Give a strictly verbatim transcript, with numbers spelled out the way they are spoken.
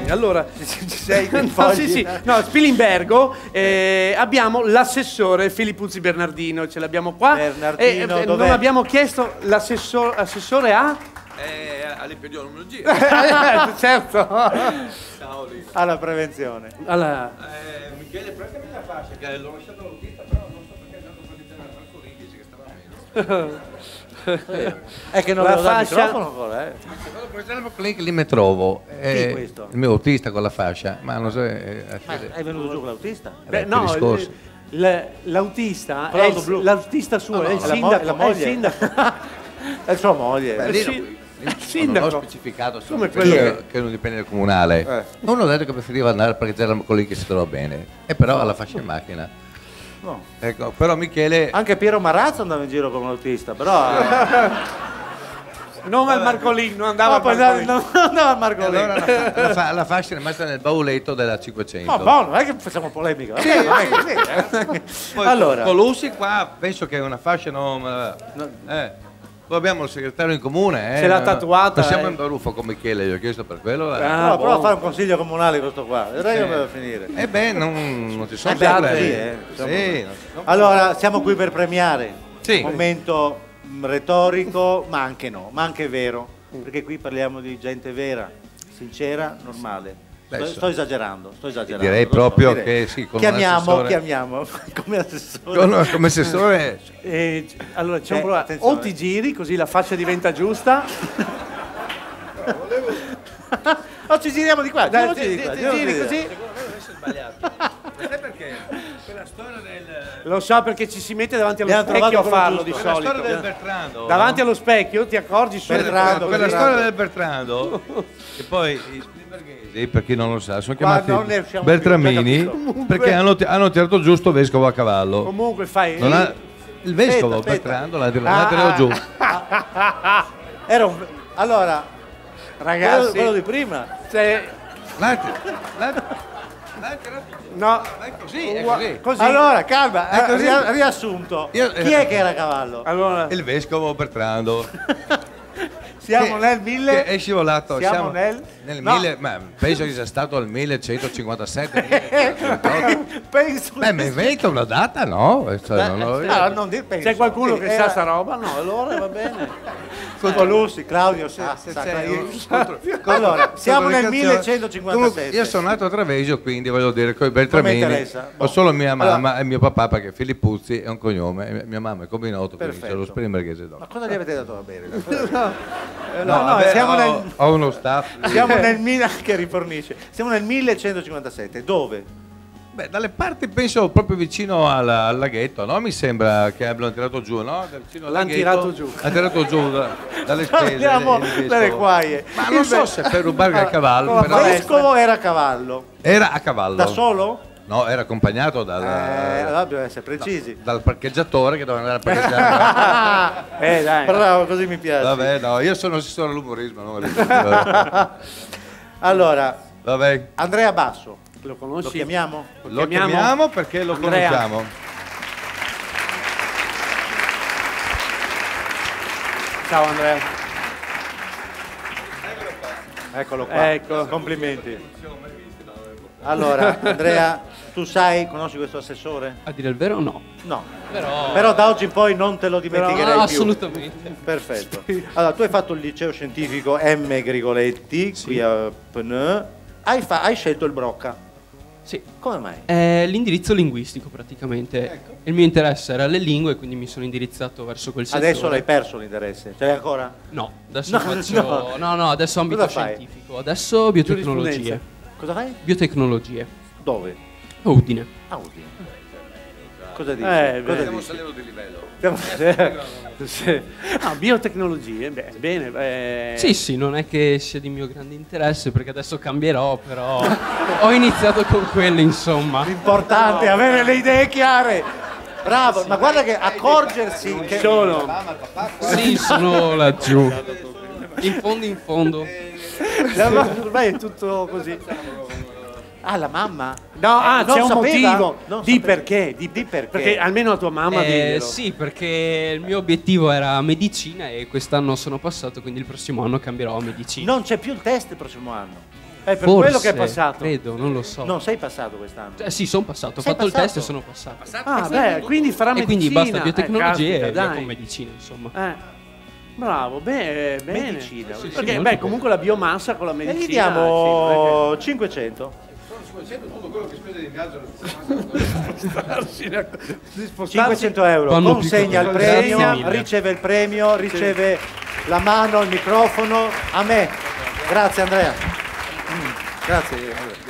bene. Allora, ci sei no, sì, sì. No, Spilimbergo, eh, abbiamo l'assessore Filippuzzi Bernardino, ce l'abbiamo qua. Bernardino, eh, non abbiamo chiesto l'assessore a? Eh, all'epidemiologia. Certo. Ciao lì. Alla prevenzione. Alla... Eh, Michele, prendimi la fascia, che l'ho lasciato all'autista, però non so perché è andato a prendere Marco Righi, dice che stava meno. È che non la avevo dato il fascia... microfono ancora, eh. Vado a prendere Marco Righi, lì mi trovo. Chi questo? Il mio autista con la fascia, ma non so... Eh, Ma è venuto giù con l'autista? Beh, no, l'autista è il, l'autista suo, no, no, è il la sindaco, la moglie. è il sindaco. È sua moglie. Beh, il, lì il non sindaco. ho specificato Come quello quello che, che non dipende dal comunale. Eh. Uno ha detto che preferiva andare a parcheggiare con lì che si trova bene, e però alla fascia in macchina. No. Ecco, però Michele... Anche Piero Marazzo andava in giro con l'autista, però... Non al Marcolin, non andava no, al Marcolin. Non andava al Marcolin. Allora la, fa, la, fa, la fascia è rimasta nel bauletto della cinquecento. Ma no, non è che facciamo polemica. Sì, non è così, eh. Poi, allora, con Lucy qua penso che è una fascia non... No. Eh. Poi abbiamo il segretario in comune, eh. Se l'ha tatuata, Non siamo eh. in baruffo con Michele, gli ho chiesto per quello. Eh. Ah, no, boh. prova a fare un consiglio comunale questo qua. Vedrai come va a finire. Eh beh, non, non ci sono Eh beh, problemi. sì, eh. Sì, non ci sono Allora, siamo qui per premiare. Sì. Un momento mh, retorico, ma anche no, ma anche vero. Perché qui parliamo di gente vera, sincera, normale. Beh, Sto, so- sto esagerando, sto esagerando. Direi lo so, proprio direi. che sì, con un chiamiamo, assessore- chiamiamo come assessore. Con- come assessore... Eh, c- allora, c'è Eh, un problema. attenzione. O ti giri così la faccia diventa giusta. Oh, ci giriamo di qua, Dai, giriamoci ti, di qua, ti giriamoci giri di qua. così. Sai perché? Quella storia del... Lo so perché ci si mette davanti allo Abbiamo specchio a trovato quello farlo di giusto. Quella solito. storia del Bertrando. Davanti no? allo specchio ti accorgi subito. Bertrando, Quella Bertrando. storia del Bertrando, che poi i Spilimberghesi, per chi non lo sa, sono Qua non chiamati ne usciamo più, Bertramini già capito. perché hanno, hanno tirato giusto vescovo a cavallo. Comunque fai. Non ha- il vescovo Aspetta, aspetta. Bertrando l'ha tirato, l'ha tirato giù. Era un... Allora, Ragazzi, quello, quello di prima. se- L'ha tirato- l'ha- l'ha tirato giù. no, È così, è così. così. Allora, calma, È eh, così. ria- riassunto. Io- Chi è che era a cavallo? Allora, Il vescovo Bertrando. Siamo Che- nel mille... che è scivolato. Siamo nel... nel no. mille, ma penso che sia stato il millecentocinquantasette. millecentocinquantotto. Penso... Beh, mi invento una data, no? Cioè, non lo- Ah, non dir- penso. c'è qualcuno Sì, che era- sa sta roba? No, allora va bene. Contro Lucy, Claudio sa, Se sa c'è Claudio. un- contro- Allora, siamo nel Comunque, millecentocinquantasette. io sono nato a Treviso, quindi voglio dire, con i Beltramini interessa. ho Boh. solo mia mamma Allora- e mio papà, perché Filippuzzi è un cognome, e mia mamma è Cominotto, quindi Perfetto. c'è lo Spilimberghese dopo. Ma cosa gli avete dato da bere? No, no, vabbè, siamo ho, nel... ho uno staff. Siamo nel mille... che rifornisce. Siamo nel millecentocinquantasette. Dove? Beh, dalle parti penso proprio vicino al, al laghetto, no? Mi sembra che abbiano tirato giù, no? Da vicino al L'hanno laghetto. tirato giù. Ha tirato giù da- dalle spese. Andiamo il vescovo. dalle guaie. Ma non so se per rubare a cavallo, con la Il però vescovo era a cavallo. era a cavallo. Da solo? No, era accompagnato dal, Eh, allora dobbiamo essere precisi. dal parcheggiatore che doveva andare a parcheggiare. Eh dai. Bravo, così mi piace. Vabbè, no, io sono assessore all'umorismo, non ricordo. Allora, Vabbè, Andrea Basso. Lo Lo conosci? chiamiamo? lo chiamiamo perché lo Andrea. conosciamo. Ciao Andrea. Eccolo qua. Ecco. Complimenti. Allora, Andrea, tu sai, conosci questo assessore? A dire il vero no. No. Però, Però da oggi in poi non te lo dimenticherai no, più. assolutamente. Perfetto. Allora, tu hai fatto il liceo scientifico M. Grigoletti, qui a Pn. Hai, fa- hai scelto il Brocca. Sì. Come mai? È l'indirizzo linguistico praticamente. Ecco. Il mio interesse era le lingue, quindi mi sono indirizzato verso quel settore. Adesso l'hai perso l'interesse. Ce l'hai ancora? No, adesso No, faccio... no. No, no, adesso ambito Cosa fai? scientifico. Adesso biotecnologie. Giurisprudenza. Cosa fai? Biotecnologie. Dove? A Udine. A Udine. Cosa dici? Eh, Cosa beh. dici? salendo di livello. Sì. Ah, biotecnologie, beh, bene. eh. Sì, sì, non è che sia di mio grande interesse perché adesso cambierò, però ho iniziato con quello, insomma. L'importante è avere le idee chiare. Bravo, ma guarda che accorgersi che Sono. Sì, sono laggiù. In fondo, in fondo. Ormai è tutto così. Ah, la mamma? No, ah, Non c'è un sapeva? motivo. Non Di sapeva. perché? Di, Di perché? Perché almeno a tua mamma Eh, diglielo. sì, perché il mio obiettivo era medicina e quest'anno sono passato, quindi il prossimo anno cambierò a medicina. Non c'è più il test il prossimo anno. È per Forse, quello che è passato. credo, non lo so. Non sei passato quest'anno. Eh, sì, sono passato, ho Sei fatto passato? il test e sono passato. Ah, beh, quindi farà E medicina. quindi basta biotecnologia Eh, caspita, e via dai. con medicina, insomma. Eh, bravo, beh, bene. Medicina. Sì, Sì, sì, perché, molto beh, bene. comunque la biomassa con la E medicina. gli diamo sì, cinquecento. Tutto quello che spese di viaggio. non è che- di spostarsi- cinquecento euro. Quando Consegna il piccolo. premio, Grazie mille. riceve il premio, riceve la mano, il microfono. A me. Grazie Andrea. Mm, Grazie.